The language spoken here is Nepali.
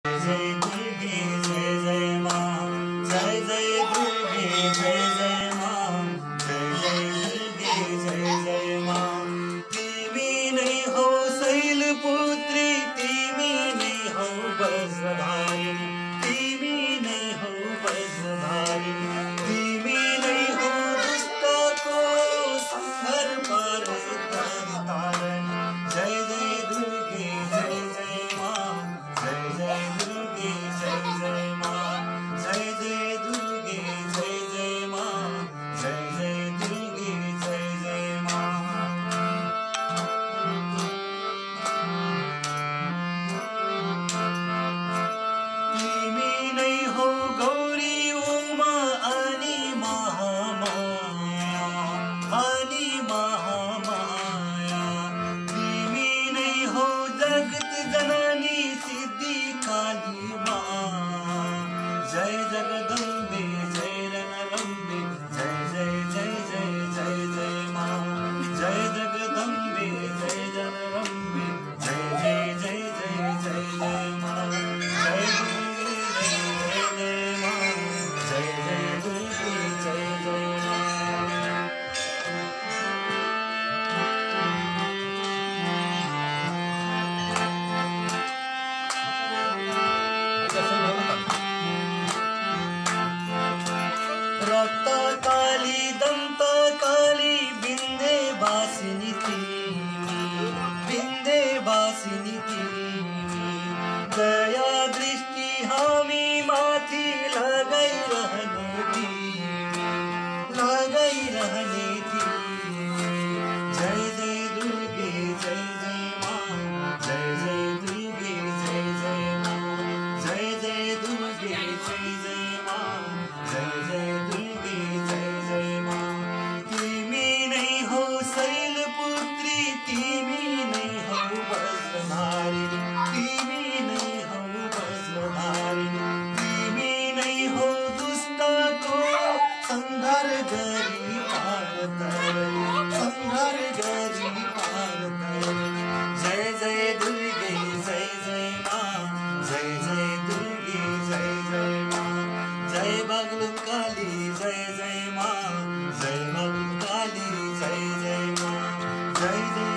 जय दुर्गे जय जय माँ, जय जय दुर्गे जय जय माँ, जय जय दुर्गे जय जय माँ। तिमी नहीं हो शैलपुत्री, तिमी नहीं हो वज्रधारिणी, तिमी नहीं हो वज्रधारिणी, तिमी नहीं हो दुष्टको संहार पर तारिणी। जय जय दुर्गे जय जय माँ, जय जय दुर्गे जय जय माँ, जय जय दुर्गे जय जय माँ, जय जय दुर्गे जय जय माँ। तिमी नहीं हो गौरी उमा अनि महामाया, अनि महामाया। तिमी नहीं हो जगत जननी सिद्धि काली माँ। जय जगदम्बे जय रणरम्बे, जय जय जय जय जय जय माँ। जय जगदम्बे जय रणरम्बे, जय जय जय जय जय जय माँ। जय दुर्गे जय जय माँ, जय जय दुर्गे जय जय माँ। रक्त काली दंत काली विन्ध्यवासिनी तिमी, विन्ध्यवासिनी तिमी। दया दृष्टि हामी माथि लगाइरहने तिमी, लगाइरहने तिमी। जय जय दुर्गे जय जय माँ, जय जय दुर्गे जय जय माँ, जय जय दुर्गे जय जय माँ, जय जय दुर्गे जय जय माँ। तिमी नहीं हो शैलपुत्री, तिमी नहीं हो वज्रधारिणी, तिमी नहीं हो वज्रधारिणी, तिमी नहीं हो दुष्टको संहार गरी पार तरिणी, संहार गरी पार तरिणी। जय जय दुर्गे जय जय माँ, जय जय दुर्गे जय जय माँ। जय भगवकाली जय जय माँ, जय भगवकाली जय जय माँ, जय जय